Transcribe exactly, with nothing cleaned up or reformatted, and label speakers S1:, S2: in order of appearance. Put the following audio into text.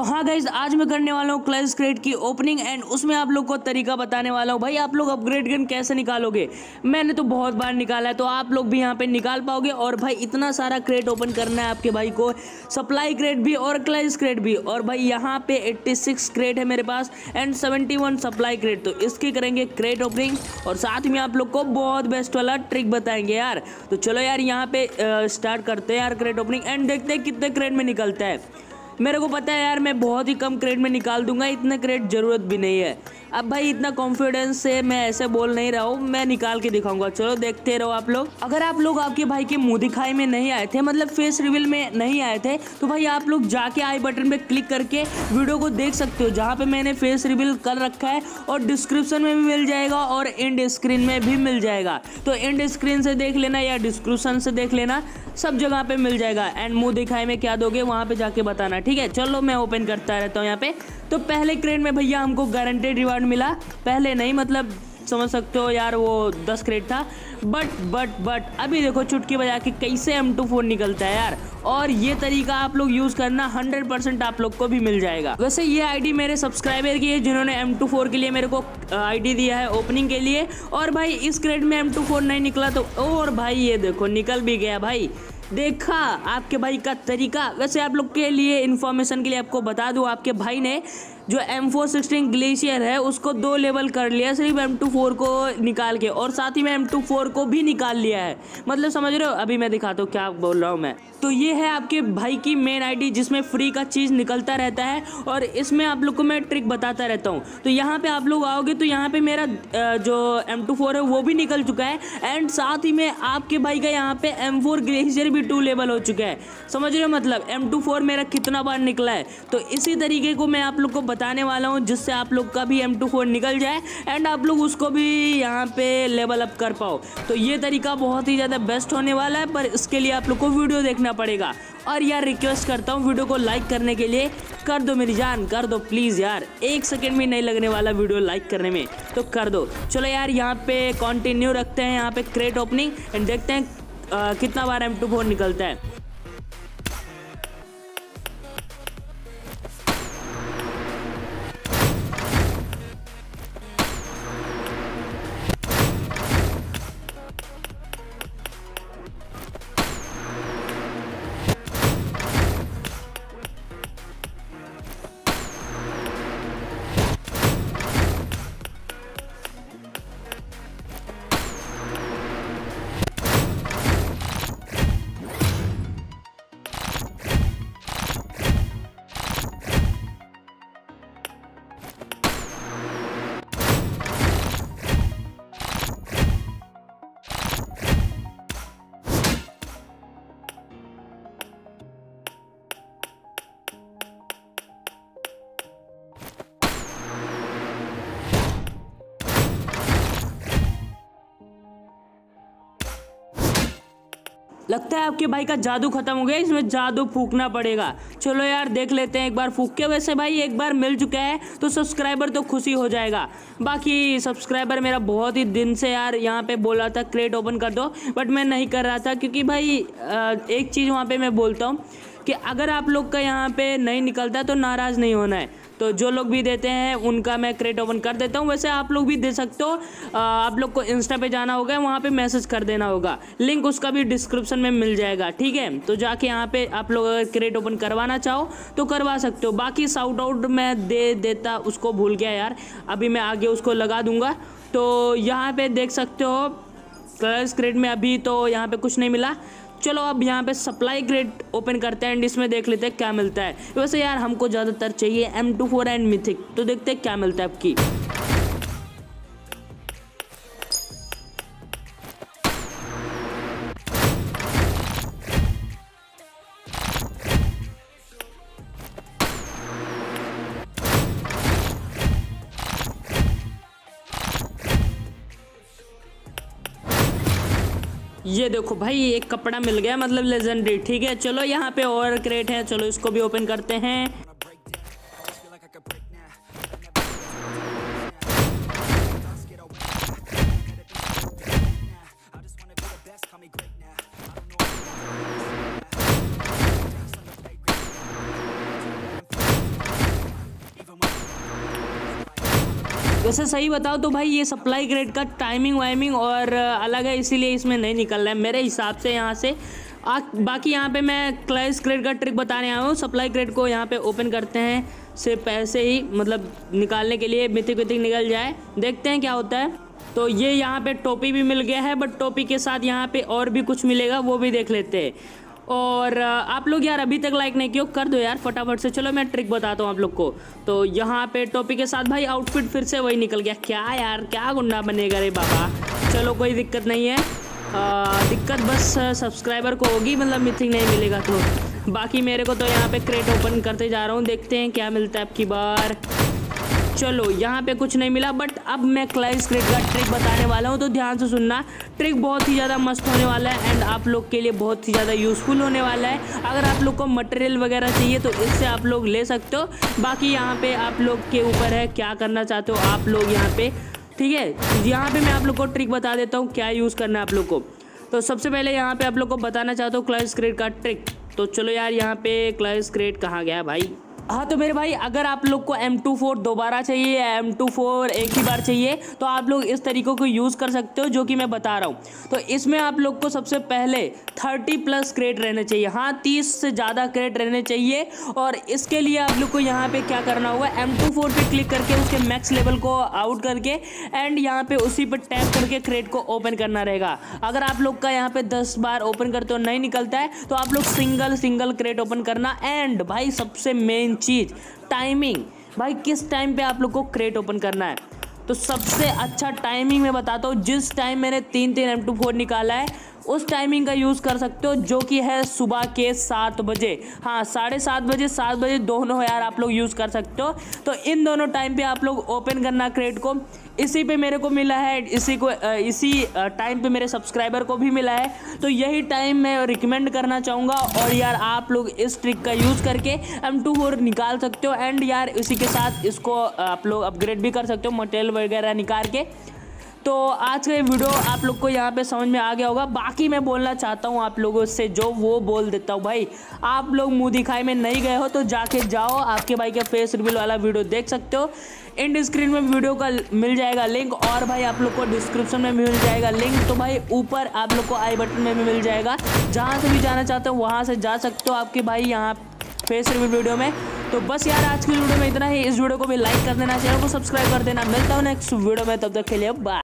S1: हाँ गाइज, आज मैं करने वाला हूँ क्लैश क्रेट की ओपनिंग एंड उसमें आप लोग को तरीका बताने वाला हूँ। भाई आप लोग अपग्रेड गन कैसे निकालोगे, मैंने तो बहुत बार निकाला है, तो आप लोग भी यहाँ पे निकाल पाओगे। और भाई इतना सारा क्रेट ओपन करना है आपके भाई को, सप्लाई क्रेट भी और क्लैश क्रेट भी। और भाई यहाँ पे छियासी क्रेट है मेरे पास एंड इकहत्तर सप्लाई क्रेट, तो इसकी करेंगे क्रेट ओपनिंग और साथ में आप लोग को बहुत बेस्ट वाला ट्रिक बताएंगे यार। तो चलो यार यहाँ पे स्टार्ट करते हैं यार क्रेट ओपनिंग एंड देखते हैं कितने क्रेट में निकलता है। मेरे को पता है यार मैं बहुत ही कम क्रेट में निकाल दूंगा, इतने क्रेट जरूरत भी नहीं है। अब भाई इतना कॉन्फिडेंस से मैं ऐसे बोल नहीं रहा हूँ, मैं निकाल के दिखाऊंगा। चलो देखते रहो आप लोग। अगर आप लोग आपके भाई के मुंह दिखाई में नहीं आए थे, मतलब फेस रिवील में नहीं आए थे, तो भाई आप लोग जाके आई बटन पे क्लिक करके वीडियो को देख सकते हो, जहाँ पे मैंने फेस रिवील कर रखा है और डिस्क्रिप्शन में भी मिल जाएगा और एंड स्क्रीन में भी मिल जाएगा। तो एंड स्क्रीन से देख लेना या डिस्क्रिप्शन से देख लेना, सब जगह पे मिल जाएगा। एंड मुंह दिखाई में क्या दोगे वहाँ पे जाके बताना, ठीक है। चलो मैं ओपन करता रहता हूँ यहाँ पे। तो पहले क्रेट में भैया हमको गारंटेड रिवार्ड मिला, पहले नहीं मतलब समझ सकते हो यार, वो दस क्रेट था। बट बट बट अभी देखो चुटकी बजा के कैसे एम टू फोर निकलता है यार। और ये तरीका आप लोग यूज करना, हंड्रेड परसेंट आप लोग को भी मिल जाएगा। वैसे ये आईडी मेरे सब्सक्राइबर की है जिन्होंने एम टू फोर के लिए मेरे को आईडी दिया है ओपनिंग के लिए। और भाई इस क्रेट में एम टू फोर नहीं निकला तो और भाई ये देखो निकल भी गया भाई। देखा आपके भाई का तरीका। वैसे आप लोग के लिए इन्फॉर्मेशन के लिए आपको बता दूं, आपके भाई ने जो एम फोर सिक्सटीन ग्लेशियर है उसको दो लेवल कर लिया सिर्फ एम टू फोर को निकाल के, और साथ ही में एम टू फोर को भी निकाल लिया है। मतलब समझ रहे हो, अभी मैं दिखाता हूँ क्या बोल रहा हूँ मैं। तो ये है आपके भाई की मेन आईडी जिसमें फ्री का चीज़ निकलता रहता है और इसमें आप लोग को मैं ट्रिक बताता रहता हूँ। तो यहाँ पे आप लोग आओगे तो यहाँ पे मेरा जो एम टू फोर है वो भी निकल चुका है एंड साथ ही में आपके भाई का यहाँ पे एम फोर ग्लेशियर भी टू लेवल हो चुका है। समझ रहे हो, मतलब एम टू फोर मेरा कितना बार निकला है। तो इसी तरीके को मैं आप लोग को बताने वाला हूँ जिससे आप लोग का भी एम टू फोर निकल जाए एंड आप लोग उसको भी यहाँ पे लेवल अप कर पाओ। तो ये तरीका बहुत ही ज़्यादा बेस्ट होने वाला है, पर इसके लिए आप लोग को वीडियो देखना पड़ेगा। और यार रिक्वेस्ट करता हूँ वीडियो को लाइक करने के लिए, कर दो मेरी जान, कर दो प्लीज़ यार, एक सेकेंड भी नहीं लगने वाला वीडियो लाइक करने में, तो कर दो। चलो यार यहाँ पे कंटिन्यू रखते हैं यहाँ पे क्रेट ओपनिंग एंड देखते हैं आ, कितना बार एम टू फोर निकलता है। लगता है आपके भाई का जादू खत्म हो गया, इसमें जादू फूकना पड़ेगा। चलो यार देख लेते हैं एक बार फूक के। वैसे भाई एक बार मिल चुका है तो सब्सक्राइबर तो खुशी हो जाएगा। बाकी सब्सक्राइबर मेरा बहुत ही दिन से यार यहाँ पे बोल रहा था क्रेट ओपन कर दो, बट मैं नहीं कर रहा था क्योंकि भाई एक चीज़ वहाँ पे मैं बोलता हूँ कि अगर आप लोग का यहाँ पे नहीं निकलता तो नाराज़ नहीं होना है। तो जो लोग भी देते हैं उनका मैं क्रेट ओपन कर देता हूँ। वैसे आप लोग भी दे सकते हो, आप लोग को इंस्टा पे जाना होगा, वहाँ पे मैसेज कर देना होगा, लिंक उसका भी डिस्क्रिप्शन में मिल जाएगा, ठीक है। तो जाके यहाँ पे आप लोग अगर क्रेट ओपन करवाना चाहो तो करवा सकते हो। बाकी साउट आउट मैं दे देता, उसको भूल गया यार, अभी मैं आगे उसको लगा दूंगा। तो यहाँ पे देख सकते हो क्लैश क्रेट में अभी तो यहाँ पे कुछ नहीं मिला। चलो अब यहाँ पे सप्लाई क्रेट ओपन करते हैं एंड इसमें देख लेते हैं क्या मिलता है। वैसे यार हमको ज़्यादातर चाहिए M two four and mythic, तो देखते हैं क्या मिलता है आपकी। ये देखो भाई एक कपड़ा मिल गया, मतलब लेजेंडरी, ठीक है। चलो यहाँ पे और क्रेट है, चलो इसको भी ओपन करते हैं। वैसे सही बताओ तो भाई ये सप्लाई क्रेट का टाइमिंग वाइमिंग और अलग है, इसीलिए इसमें नहीं निकल रहा है मेरे हिसाब से यहाँ से। आ, बाकी यहाँ पे मैं क्लैश क्रेट का ट्रिक बताने आया हूँ। सप्लाई क्रेट को यहाँ पे ओपन करते हैं सिर्फ ऐसे ही, मतलब निकालने के लिए मिथिक विथिक निकल जाए, देखते हैं क्या होता है। तो ये यहाँ पे टोपी भी मिल गया है, बट टोपी के साथ यहाँ पे और भी कुछ मिलेगा, वो भी देख लेते हैं। और आप लोग यार अभी तक लाइक नहीं किया, कर दो यार फटाफट से। चलो मैं ट्रिक बताता हूँ आप लोग को। तो यहाँ पे टोपी के साथ भाई आउटफिट फिर से वही निकल गया। क्या यार, क्या गुंडा बनेगा रे बाबा। चलो कोई दिक्कत नहीं है, आ, दिक्कत बस सब्सक्राइबर को होगी, मतलब मिथिक नहीं मिलेगा तो। बाकी मेरे को तो यहाँ पे क्रेट ओपन करते जा रहा हूँ, देखते हैं क्या मिलता है अब की बार। चलो यहाँ पे कुछ नहीं मिला, बट अब मैं क्लैश क्रेट का ट्रिक बताने वाला हूँ, तो ध्यान से सुनना। ट्रिक बहुत ही ज़्यादा मस्त होने वाला है एंड आप लोग के लिए बहुत ही ज़्यादा यूज़फुल होने वाला है। अगर आप लोग को मटेरियल वगैरह चाहिए तो इससे आप लोग ले सकते हो। बाकी यहाँ पे आप लोग के ऊपर है क्या करना चाहते हो आप लोग यहाँ पे, ठीक है। यहाँ पे मैं आप लोग को ट्रिक बता देता हूँ क्या यूज़ करना है आप लोग को। तो सबसे पहले यहाँ पे आप लोग को बताना चाहता हूँ क्लैश क्रेट का ट्रिक। तो चलो यार, यहाँ पे क्लैश क्रेट कहाँ गया भाई। हाँ तो मेरे भाई, अगर आप लोग को एम टू फोर दोबारा चाहिए या एम टू फोर एक ही बार चाहिए तो आप लोग इस तरीक़ों को यूज़ कर सकते हो जो कि मैं बता रहा हूँ। तो इसमें आप लोग को सबसे पहले तीस प्लस क्रेट रहने चाहिए, हाँ तीस से ज़्यादा क्रेट रहने चाहिए। और इसके लिए आप लोग को यहाँ पे क्या करना होगा, एम टू फोर पे क्लिक करके उसके मैक्स लेवल को आउट करके एंड यहाँ पे उसी पर टैप करके क्रेट को ओपन करना रहेगा। अगर आप लोग का यहाँ पे दस बार ओपन करते हो नहीं निकलता है तो आप लोग सिंगल सिंगल क्रेट ओपन करना। एंड भाई सबसे मेन चीज़ टाइमिंग, भाई किस टाइम पे आप लोग को क्रेट ओपन करना है। तो सबसे अच्छा टाइमिंग मैं बताता हूँ, जिस टाइम मैंने तीन तीन एम टू फोर निकाला है उस टाइमिंग का यूज़ कर सकते हो, जो कि है सुबह के सात बजे। हाँ साढ़े सात बजे सात बजे दोनों यार आप लोग यूज़ कर सकते हो। तो इन दोनों टाइम पे आप लोग ओपन करना क्रेट को। इसी पे मेरे को मिला है, इसी को इसी टाइम पे मेरे सब्सक्राइबर को भी मिला है। तो यही टाइम मैं रिकमेंड करना चाहूँगा। और यार आप लोग इस ट्रिक का यूज़ करके एम टू फोर निकाल सकते हो एंड यार इसी के साथ इसको आप लोग अपग्रेड भी कर सकते हो मटेरियल वगैरह निकाल के। तो आज का ये वीडियो आप लोग को यहाँ पे समझ में आ गया होगा। बाकी मैं बोलना चाहता हूँ आप लोगों से जो वो बोल देता हूँ भाई, आप लोग मुँह दिखाई में नहीं गए हो तो जाके जाओ, आपके भाई के फेस रिवील वाला वीडियो देख सकते हो। एंड स्क्रीन में वीडियो का मिल जाएगा लिंक, और भाई आप लोग को डिस्क्रिप्शन में मिल जाएगा लिंक। तो भाई ऊपर आप लोग को आई बटन में भी मिल जाएगा, जहाँ से भी जाना चाहते हो वहाँ से जा सकते हो आपके भाई यहाँ फेस रिवील वीडियो में। तो बस यार आज की वीडियो में इतना ही। इस वीडियो को भी लाइक कर देना, चैनल को सब्सक्राइब कर देना। मिलता हूँ नेक्स्ट वीडियो में, तब तक के लिए बाय।